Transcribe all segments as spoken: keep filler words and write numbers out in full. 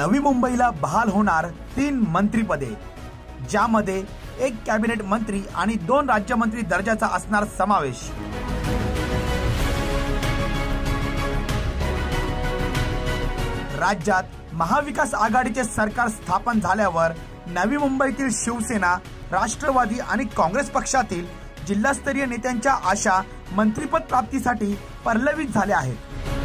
नवी मुंबईला बहाल होणार तीन मंत्रिपदे, ज्यामध्ये एक कॅबिनेट मंत्री आणि दोन राज्यमंत्री दर्जाचा असणार समावेश। राज्यात महाविकास आघाडीचे सरकार स्थापन झाल्यावर नवी मुंबईतील शिवसेना, राष्ट्रवादी आणि काँग्रेस पक्षातील जिल्हास्तरीय नेत्यांच्या आशा मंत्रिपद प्राप्तीसाठी पल्लवित झाल्या आहेत।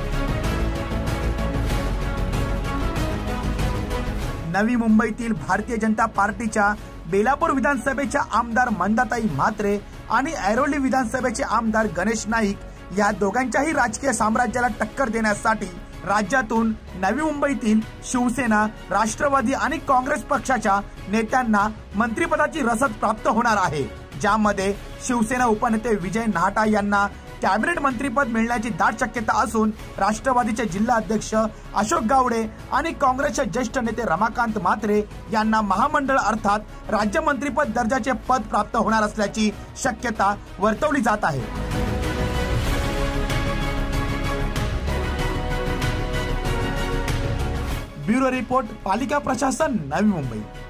नवी मुंबईतील भारतीय जनता पार्टीच्या बेलापूर विधानसभेच्या आमदार मंदाताई म्हात्रे आणि ऐरोली विधानसभेचे आमदार गणेश नाईक या दोघांच्याही राजकीय साम्राज्याला टक्कर देण्यासाठी राज्यातून नवी मुंबईतील शिवसेना, राष्ट्रवादी आणि काँग्रेस पक्षाच्या नेत्यांना मंत्रिपदाची रसद प्राप्त होणार आहे, ज्यामध्ये शिवसेना उपनेते विजय नाहटा यांना कॅबिनेट मंत्रिपद मिळण्याची दाट शक्यता असून राष्ट्रवादीचे जिल्हा अध्यक्ष अशोक गावडे आणि काँग्रेसचे ज्येष्ठ नेते रमाकांत म्हात्रे यांना महामंडळ अर्थात राज्य मंत्रिपद दर्जाचे पद प्राप्त होणार असल्याची शक्यता वर्तवली जात आहे। ब्युरो रिपोर्ट, पालिका प्रशासन, नवी मुंबई।